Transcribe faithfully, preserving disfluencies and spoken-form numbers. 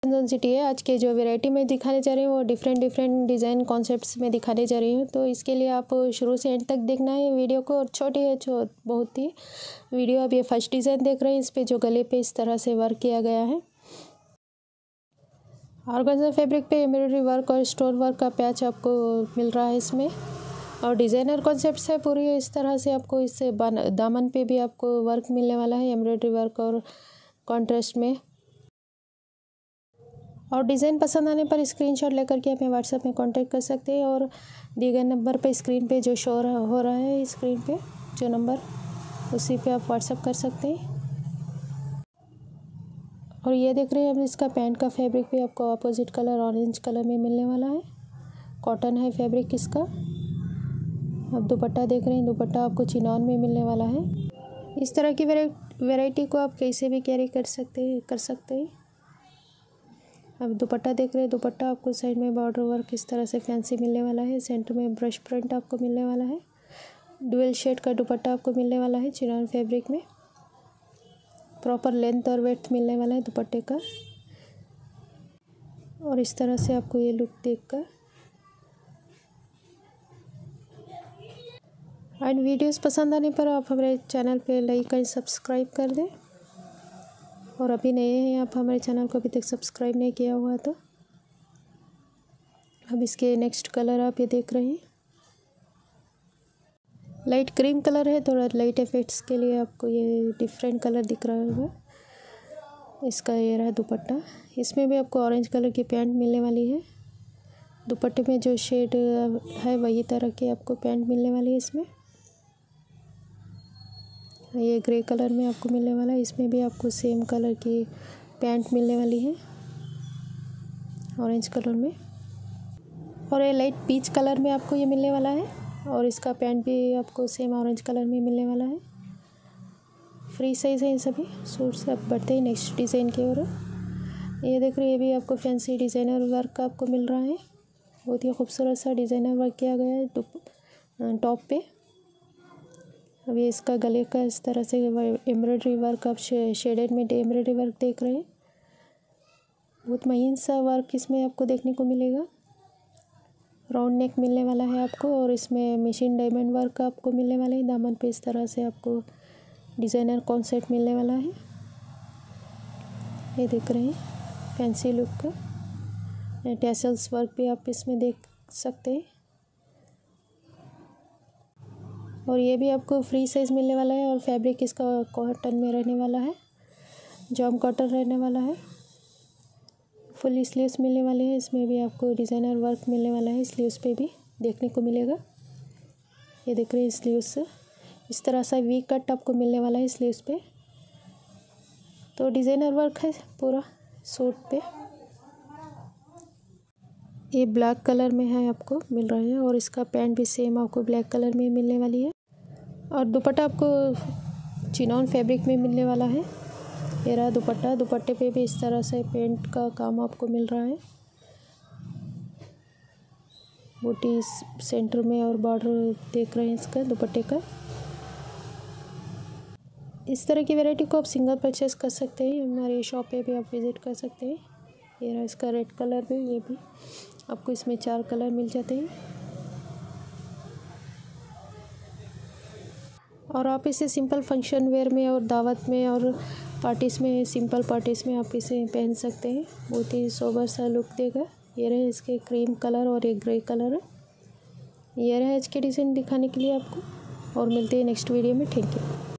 City है। आज के जो वैरायटी में दिखाने जा रही हूँ वो डिफरेंट डिफरेंट डिज़ाइन कॉन्सेप्ट्स में दिखाने जा रही हूँ। तो इसके लिए आप शुरू से एंड तक देखना है वीडियो को। और छोटी है जो बहुत ही वीडियो। अब ये फर्स्ट डिज़ाइन देख रहे हैं, इस पे जो गले पे इस तरह से वर्क किया गया है। ऑर्गेन्जा फैब्रिक पे एम्ब्रॉयडरी वर्क और स्टोन वर्क का पैच आपको मिल रहा है इसमें। और डिज़ाइनर कॉन्सेप्ट्स है पूरी इस तरह से। आपको इससे दामन पे भी आपको वर्क मिलने वाला है, एम्ब्रॉयडरी वर्क और कॉन्ट्रास्ट में। और डिज़ाइन पसंद आने पर स्क्रीनशॉट लेकर के हमें व्हाट्सएप में कांटेक्ट कर सकते हैं। और दिए गए नंबर पे स्क्रीन पे जो शो हो रहा है, स्क्रीन पे जो नंबर, उसी पे आप व्हाट्सएप कर सकते हैं। और ये देख रहे हैं अब इसका पैंट का फैब्रिक भी आपको अपोजिट कलर ऑरेंज कलर में मिलने वाला है। कॉटन है फैब्रिक इसका। अब दुपट्टा देख रहे हैं, दुपट्टा आपको चिनॉन में मिलने वाला है। इस तरह की वैरायटी को आप कैसे भी कैरी कर सकते हैं कर सकते हैं अब दुपट्टा देख रहे हैं, दुपट्टा आपको साइड में बॉर्डर वर्क इस तरह से फैंसी मिलने वाला है। सेंटर में ब्रश प्रिंट आपको मिलने वाला है। डुअल शेड का दुपट्टा आपको मिलने वाला है चिनॉन फैब्रिक में। प्रॉपर लेंथ और वेथ मिलने वाला है दुपट्टे का। और इस तरह से आपको ये लुक देखकर एंड वीडियोस पसंद आने पर आप हमारे चैनल पे लाइक एंड सब्सक्राइब कर दें। और अभी नए हैं आप हमारे चैनल को अभी तक सब्सक्राइब नहीं किया हुआ तो। अब इसके नेक्स्ट कलर आप ये देख रहे हैं, लाइट क्रीम कलर है। थोड़ा लाइट इफेक्ट्स के लिए आपको ये डिफरेंट कलर दिख रहा होगा। इसका ये रहा दुपट्टा। इसमें भी आपको ऑरेंज कलर की पैंट मिलने वाली है। दुपट्टे में जो शेड है वही तरह की आपको पैंट मिलने वाली है इसमें। ये ग्रे कलर में आपको मिलने वाला है। इसमें भी आपको सेम कलर की पैंट मिलने वाली है ऑरेंज कलर में। और ये लाइट पीच कलर में आपको ये मिलने वाला है। और इसका पैंट भी आपको सेम ऑरेंज कलर में मिलने वाला है। फ्री साइज़ है ये सभी सूट से। अब बढ़ते हैं नेक्स्ट डिज़ाइन की ओर। ये देख रहे हैं, ये भी आपको फैंसी डिज़ाइनर वर्क आपको मिल रहा है। बहुत ही खूबसूरत सा डिज़ाइनर वर्क किया गया है टॉप पे। अब ये इसका गले का इस तरह से एम्ब्रॉयडरी वर्क आप शेडेड में एम्ब्रॉयडरी वर्क देख रहे हैं। बहुत महीन सा वर्क इसमें आपको देखने को मिलेगा। राउंड नेक मिलने वाला है आपको। और इसमें मशीन डायमंड वर्क आपको मिलने वाला है। दामन पे इस तरह से आपको डिज़ाइनर कॉन्सेप्ट मिलने वाला है। ये देख रहे हैं फैंसी लुक का। टैसल्स वर्क भी आप इसमें देख सकते हैं। और ये भी आपको फ्री साइज़ मिलने वाला है। और फैब्रिक इसका कॉटन में रहने वाला है, जॉम कॉटन रहने वाला है। फुल स्लीव्स मिलने वाले हैं। इसमें भी आपको डिज़ाइनर वर्क मिलने वाला है, स्लीव्स पे भी देखने को मिलेगा। ये देख रहे हैं स्लीव्स इस तरह सा वी कट आपको मिलने वाला है स्लीव्स पे। तो डिज़ाइनर वर्क है पूरा सूट पे। ये ब्लैक कलर में है आपको मिल रहा है। और इसका पैंट भी सेम आपको ब्लैक कलर में मिलने वाली है। और दुपट्टा आपको चिनॉन फैब्रिक में मिलने वाला है। ये रहा दुपट्टा। दुपट्टे पे भी इस तरह से पेंट का काम आपको मिल रहा है। बूटी सेंटर में और बॉर्डर देख रहे हैं इसका दुपट्टे का। इस तरह की वैरायटी को आप सिंगल परचेस कर सकते हैं। हमारी शॉप पे भी आप विज़िट कर सकते हैं। ये रहा इसका रेड कलर भी। ये भी आपको इसमें चार कलर मिल जाते हैं। और आप इसे सिंपल फंक्शन वेयर में और दावत में और पार्टीज़ में, सिंपल पार्टीज़ में आप इसे पहन सकते हैं। बहुत ही सोबर सा लुक देगा। ये रहे इसके क्रीम कलर और एक ग्रे कलर। ये रहे इसके डिज़ाइन दिखाने के लिए आपको। और मिलते हैं नेक्स्ट वीडियो में। Thank you.